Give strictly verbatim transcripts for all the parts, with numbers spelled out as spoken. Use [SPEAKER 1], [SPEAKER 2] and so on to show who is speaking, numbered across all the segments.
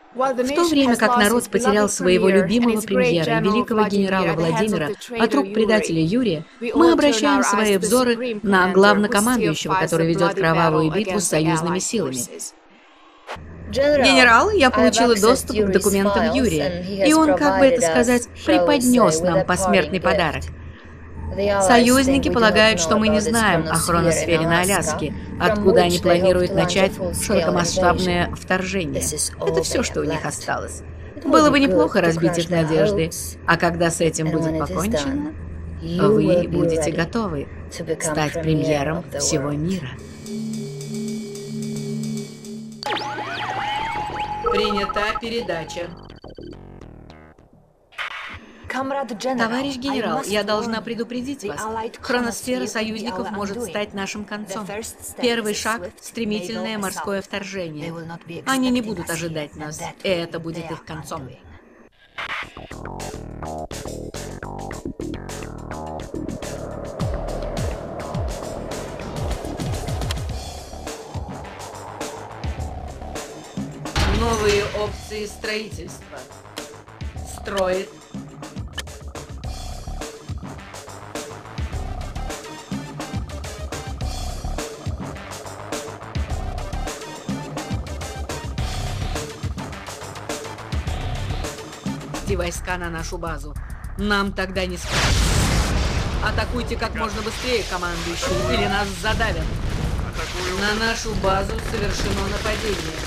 [SPEAKER 1] В то время как народ потерял своего любимого премьера и великого генерала Владимира от рук предателя Юрия, мы обращаем свои взоры на главнокомандующего, который ведет кровавую битву с союзными силами. Генерал, я получила доступ к документам Юрия, и он, как бы это сказать, преподнес нам посмертный подарок. Союзники полагают, что мы не знаем о хроносфере на Аляске, откуда они планируют начать широкомасштабное вторжение. Это все, что у них осталось. Было бы неплохо разбить их надежды, а когда с этим будет покончено, вы будете готовы стать премьером всего мира.
[SPEAKER 2] Принята передача.
[SPEAKER 1] Товарищ генерал, я должна предупредить вас. Хроносфера союзников может стать нашим концом. Первый шаг – стремительное морское вторжение. Они не будут ожидать нас, и это будет их концом.
[SPEAKER 2] Новые опции строительства. Строит.
[SPEAKER 1] Войска на нашу базу. Нам тогда не справиться. Атакуйте как можно быстрее, командующий, или нас задавят.
[SPEAKER 2] На нашу базу совершено нападение.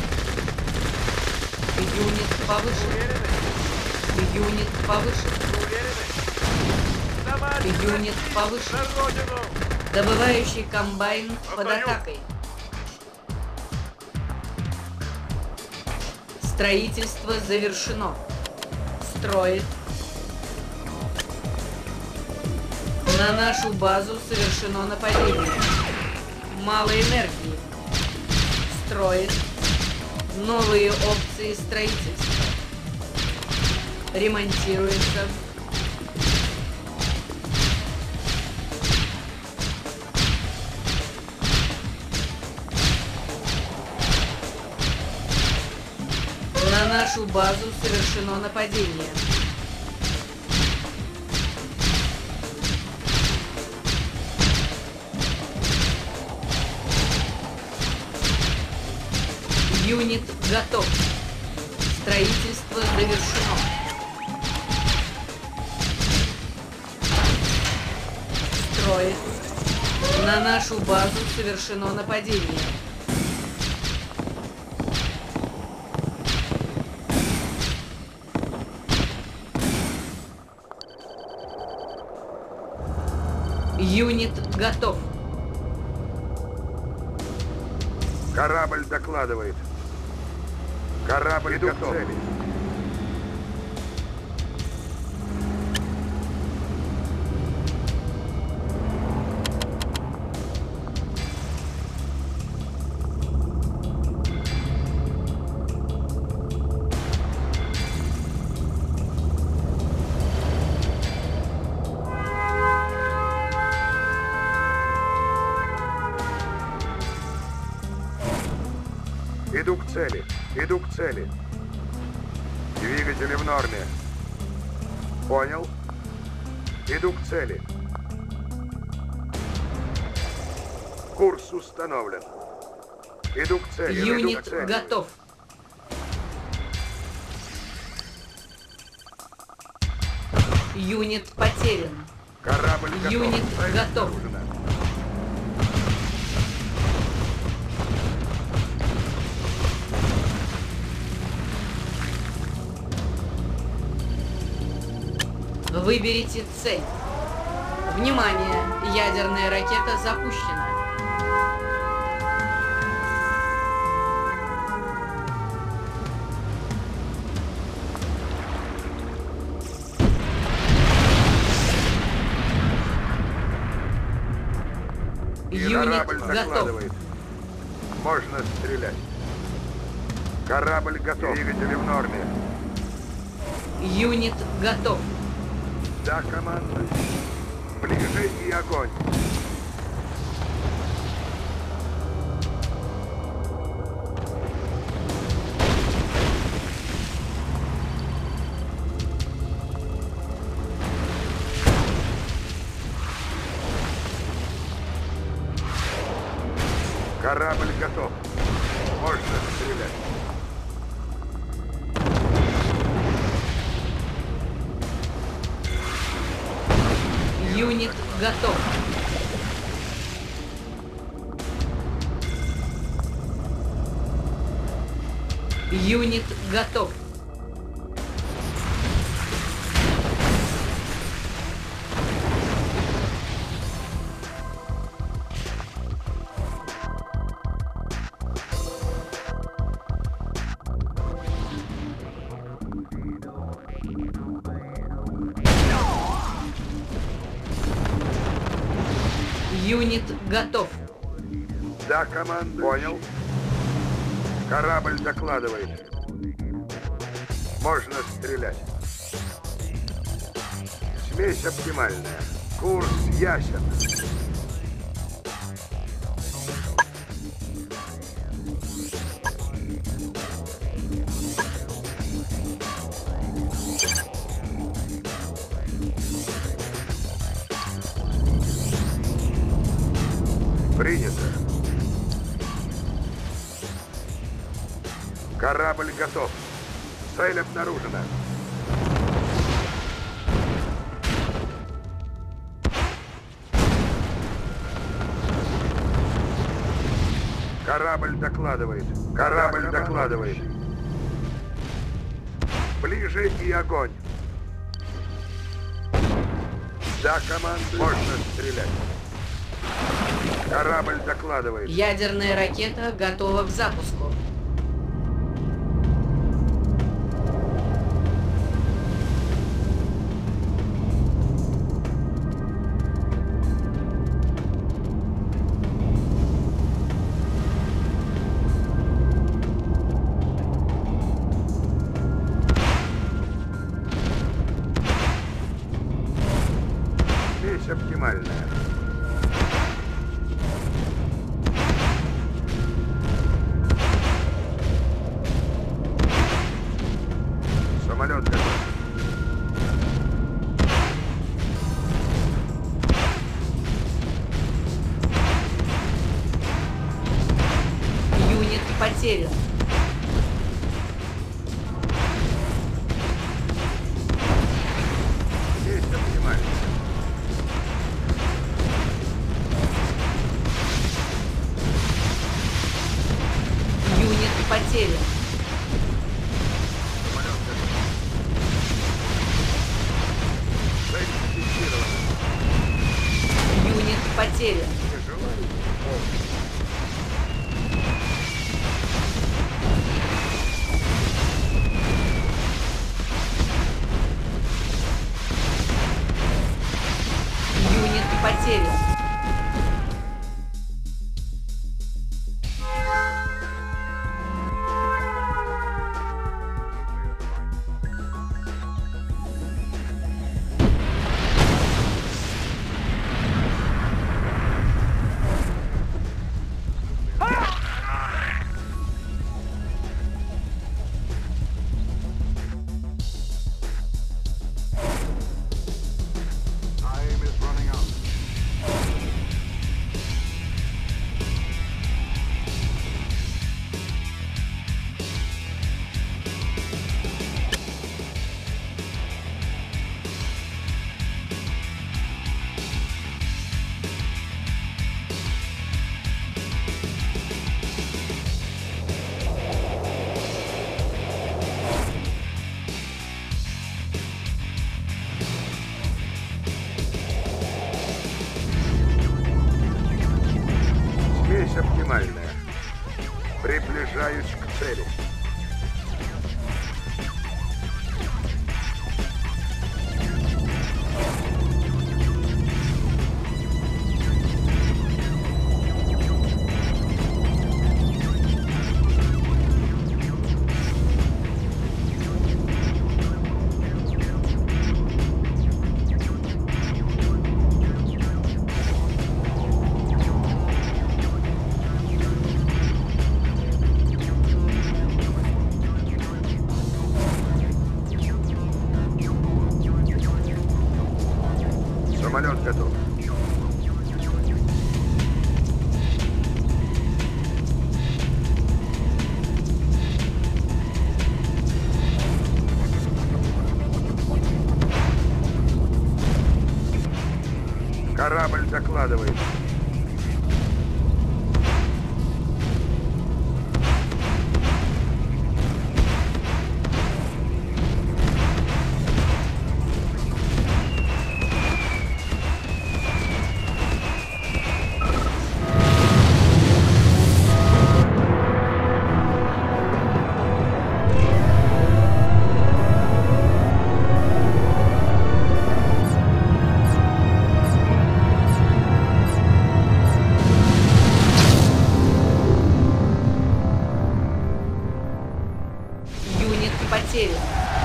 [SPEAKER 2] Юнит повышен. Юнит повышен. Юнит повышен. Добывающий комбайн под атакой. Строительство завершено. Строит. На нашу базу совершено нападение. Мало энергии. Строит. Новые опции строительства. Ремонтируется. На нашу базу совершено нападение. Юнит готов. Строительство завершено. Строит. На нашу базу совершено нападение. Юнит готов.
[SPEAKER 3] Корабль докладывает. Корабль Иду готов. К цели. Иду к цели. Иду к цели. Двигатели в норме. Понял. Иду к цели. Курс установлен. Иду к цели.
[SPEAKER 2] Юнит
[SPEAKER 3] Иду к цели.
[SPEAKER 2] готов. Юнит потерян.
[SPEAKER 3] Корабль готов.
[SPEAKER 2] Юнит готов. Выберите цель. Внимание! Ядерная ракета запущена. Юнит готов.
[SPEAKER 3] Можно стрелять. Корабль готов. Двигатели в норме.
[SPEAKER 2] Юнит готов.
[SPEAKER 3] Да, команда. Ближе и огонь.
[SPEAKER 2] готов. Юнит готов. Юнит готов.
[SPEAKER 3] Да, команда. Понял. Корабль докладывает. Можно стрелять. Смесь оптимальная. Курс ясен. Принято. Корабль готов. Цель обнаружена. Корабль докладывает. Корабль докладывает. Ближе и огонь. Да, команда. Можно стрелять. Корабль докладывает.
[SPEAKER 2] Ядерная ракета готова к запуску.
[SPEAKER 3] Смесь оптимальная. Самолет готов.
[SPEAKER 2] Юнит потерян.
[SPEAKER 3] Смесь оптимальная.
[SPEAKER 2] Юнит потерян.
[SPEAKER 3] Самолет готов. Докладывай.
[SPEAKER 2] Юнит потерян.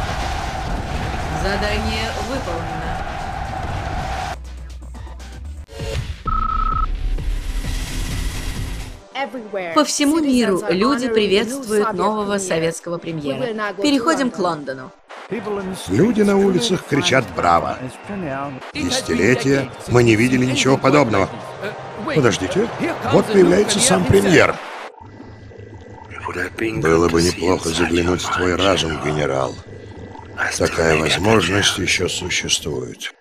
[SPEAKER 2] Задание выполнено.
[SPEAKER 1] По всему миру люди приветствуют нового советского премьера. Переходим к Лондону.
[SPEAKER 4] Люди на улицах кричат «Браво!». Десятилетия мы не видели ничего подобного. Подождите, вот появляется сам премьер. Было бы неплохо заглянуть в твой разум, генерал. Такая возможность еще существует.